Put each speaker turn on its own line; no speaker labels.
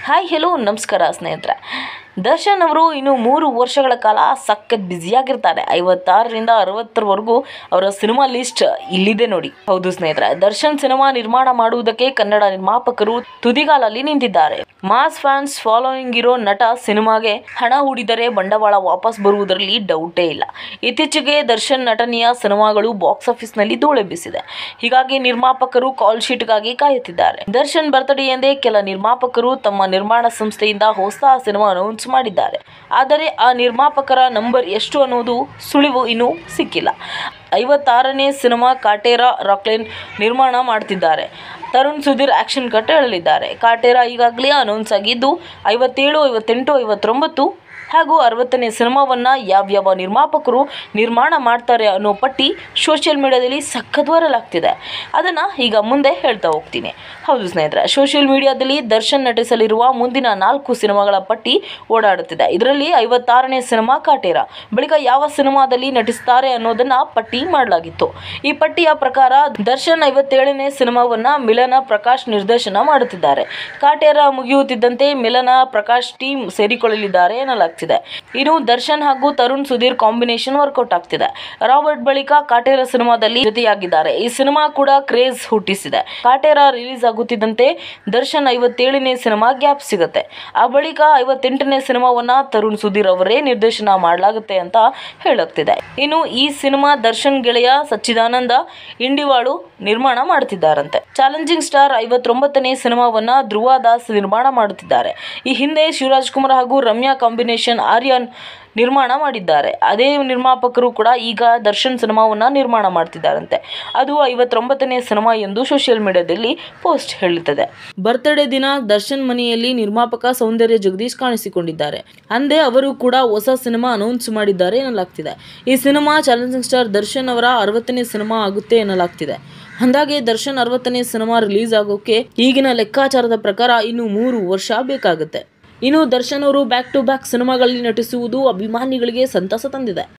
Hi hello ನಮಸ್ಕಾರ ಸ್ನೇಹಿತರೆ. ದರ್ಶನ್ ಅವರು ಇನ್ನು 3 ವರ್ಷಗಳ ಕಾಲ ಸಖತ್ ಬ್ಯುಸಿಯಾಗಿರ್ತಾರೆ. 56ರಿಂದ 60ರವರೆಗೂ ಅವರ ಸಿನಿಮಾ ಲಿಸ್ಟ್ ಇಲ್ಲಿದೆ ನೋಡಿ. ಹೌದು ಸ್ನೇಹಿತರೆ, ದರ್ಶನ್ ಸಿನಿಮಾ ನಿರ್ಮಾಣ ಮಾಡುವುದಕ್ಕೆ ಕನ್ನಡ ನಿರ್ಮಾಪಕರು ತುದಿಗಾಲಲ್ಲಿ ನಿಂತಿದ್ದಾರೆ. ಮಾಸ್ ಫ್ಯಾನ್ಸ್ ಫಾಲೋಯಿಂಗ್ ಇರೋ ನಟ ಸಿನಿಮಾಗೆ ಹಣ ಹೂಡಿದರೆ ಬಂಡವಾಳ ವಾಪಸ್ ಬರುವುದರಲ್ಲಿ ಡೌಟೇ ಇಲ್ಲ. ಇತ್ತೀಚೆಗೆ ದರ್ಶನ್ ನಟನೆಯ ಸಿನಿಮಾಗಳು ಬಾಕ್ಸ್ ಆಫೀಸ್ನಲ್ಲಿ ಧೂಳೆಬ್ಬಿಸಿದೆ. ಹೀಗಾಗಿ ನಿರ್ಮಾಪಕರು ಕಾಲ್ ಶೀಟ್ಗಾಗಿ ಕಾಯುತ್ತಿದ್ದಾರೆ. ದರ್ಶನ್ ಬರ್ತ್ಡೇ ಎಂದೇ ಕೆಲ ನಿರ್ಮಾಪಕರು ತಮ್ಮ ನಿರ್ಮಾಣ ಸಂಸ್ಥೆಯಿಂದ ಹೊಸ ಸಿನಿಮಾ ಅನೌನ್ಸ್ ಮಾಡಿದ್ದಾರೆ. ಆದರೆ ಆ ನಿರ್ಮಾಪಕರ ನಂಬರ್ ಎಷ್ಟು ಅನ್ನೋದು ಸುಳಿವು ಇನ್ನೂ ಸಿಕ್ಕಿಲ್ಲ. 56ನೇ ಸಿನಿಮಾ ಕಾಟೇರ ರಾಕ್ಲೈನ್ ನಿರ್ಮಾಣ ಮಾಡ್ತಿದ್ದಾರೆ. ತರುಣ್ ಸುಧೀರ್ ಆಕ್ಷನ್ ಕಟ್ ಹೇಳಲಿದ್ದಾರೆ. ಕಾಟೇರ ಈಗಾಗಲೇ ಅನೌನ್ಸ್ ಆಗಿದ್ದು 57, 58, 59 ಹಾಗೂ 60ನೇ ಸಿನಿಮಾವನ್ನು ಯಾವ್ಯಾವ ನಿರ್ಮಾಪಕರು ನಿರ್ಮಾಣ ಮಾಡ್ತಾರೆ ಅನ್ನೋ ಪಟ್ಟಿ ಸೋಷಿಯಲ್ ಮೀಡಿಯಾದಲ್ಲಿ ಸಖತ್ ವೈರಲ್ ಆಗ್ತಿದೆ. ಅದನ್ನು ಈಗ ಮುಂದೆ ಹೇಳ್ತಾ ಹೋಗ್ತೀನಿ. ಹೌದು ಸ್ನೇಹಿತರೆ, ಸೋಷಿಯಲ್ ಮೀಡಿಯಾದಲ್ಲಿ ದರ್ಶನ್ ನಟಿಸಲಿರುವ ಮುಂದಿನ 4 ಸಿನಿಮಾಗಳ ಪಟ್ಟಿ ಓಡಾಡುತ್ತಿದೆ. ಇದರಲ್ಲಿ 56ನೇ ಸಿನಿಮಾ ಕಾಟೇರ, ಬಳಿಕ ಯಾವ ಸಿನಿಮಾದಲ್ಲಿ ನಟಿಸ್ತಾರೆ ಅನ್ನೋದನ್ನ ಪಟ್ಟಿ ಮಾಡಲಾಗಿತ್ತು. ಈ ಪಟ್ಟಿಯ ಪ್ರಕಾರ ದರ್ಶನ್ 57ನೇ ಸಿನಿಮಾವನ್ನು ಮಿಲನ ಪ್ರಕಾಶ್ ನಿರ್ದೇಶನ ಮಾಡುತ್ತಿದ್ದಾರೆ. ಕಾಟೇರ ಮುಗಿಯುತ್ತಿದ್ದಂತೆ ಮಿಲನ ಪ್ರಕಾಶ್ ಟೀಮ್ ಸೇರಿಕೊಳ್ಳಲಿದ್ದಾರೆ ಎನ್ನಲಾಗ್ತಿದೆ. ಇನ್ನು ದರ್ಶನ್ ಹಾಗೂ ತರುಣ್ ಸುಧೀರ್ ಕಾಂಬಿನೇಷನ್ ವರ್ಕೌಟ್ ಆಗ್ತಿದೆ. ರಾಬರ್ಟ್ ಬಳಿಕ ಕಾಟೇರ ಸಿನಿಮಾದಲ್ಲಿ ಜೊತೆಯಾಗಿದ್ದಾರೆ. ಈ ಸಿನಿಮಾ ಕೂಡ ಕ್ರೇಜ್ ಹುಟ್ಟಿಸಿದೆ. ಕಾಟೇರ ರಿಲೀಸ್ ಆಗುತ್ತಿದ್ದಂತೆ ದರ್ಶನ್ 57ನೇ ಸಿನಿಮಾ ಗ್ಯಾಪ್ ಸಿಗುತ್ತೆ. ಆ ಬಳಿಕ 58ನೇ ಸಿನಿಮಾವನ್ನ ತರುಣ್ ಸುಧೀರ್ ಅವರೇ ನಿರ್ದೇಶನ ಮಾಡಲಾಗುತ್ತೆ ಅಂತ ಹೇಳಲಾಗ್ತಿದೆ. ಇನ್ನು ಈ ಸಿನಿಮಾ ದರ್ಶನ್ ಗೆಳೆಯ ಸಚ್ಚಿದಾನಂದ ಇಂಡಿವಾಳು ನಿರ್ಮಾಣ ಮಾಡುತ್ತಿದ್ದಾರಂತೆ. ಚಾಲೆಂಜಿಂಗ್ ಸ್ಟಾರ್ 59ನೇ ಸಿನಿಮಾವನ್ನ ಧ್ರುವ ದಾಸ್ ನಿರ್ಮಾಣ ಮಾಡುತ್ತಿದ್ದಾರೆ. ಈ ಹಿಂದೆ ಶಿವರಾಜ್ ಕುಮಾರ್ ಹಾಗೂ ರಮ್ಯಾ ಕಾಂಬಿನೇಷನ್ ಆರ್ಯನ್ ನಿರ್ಮಾಣ ಮಾಡಿದ್ದಾರೆ. ಅದೇ ನಿರ್ಮಾಪಕರು ಕೂಡ ಈಗ ದರ್ಶನ್ ಸಿನಿಮಾವನ್ನ ನಿರ್ಮಾಣ ಮಾಡ್ತಿದ್ದಾರಂತೆ. ಅದು 59ನೇ ಸಿನಿಮಾ ಎಂದು ಸೋಷಿಯಲ್ ಮೀಡಿಯಾದಲ್ಲಿ ಪೋಸ್ಟ್ ಹೇಳುತ್ತದೆ. ಬರ್ತ್ಡೇ ದಿನ ದರ್ಶನ್ ಮನೆಯಲ್ಲಿ ನಿರ್ಮಾಪಕ ಸೌಂದರ್ಯ ಜಗದೀಶ್ ಕಾಣಿಸಿಕೊಂಡಿದ್ದಾರೆ. ಅಂದೇ ಅವರು ಕೂಡ ಹೊಸ ಸಿನಿಮಾ ಅನೌನ್ಸ್ ಮಾಡಿದ್ದಾರೆ ಎನ್ನಲಾಗ್ತಿದೆ. ಈ ಸಿನಿಮಾ ಚಾಲೆಂಜಿಂಗ್ ಸ್ಟಾರ್ ದರ್ಶನ್ ಅವರ 60ನೇ ಸಿನಿಮಾ ಆಗುತ್ತೆ ಎನ್ನಲಾಗ್ತಿದೆ. ಅಂದಾಗೆ ದರ್ಶನ್ 60ನೇ ಸಿನಿಮಾ ರಿಲೀಸ್ ಆಗೋಕೆ ಈಗಿನ ಲೆಕ್ಕಾಚಾರದ ಪ್ರಕಾರ ಇನ್ನು 3 ವರ್ಷ ಬೇಕಾಗುತ್ತೆ. ಇನ್ನು ದರ್ಶನ್ ಅವರು ಬ್ಯಾಕ್ ಟು ಬ್ಯಾಕ್ ಸಿನಿಮಾಗಳಲ್ಲಿ ನಟಿಸುವುದು ಅಭಿಮಾನಿಗಳಿಗೆ ಸಂತಸ ತಂದಿದೆ.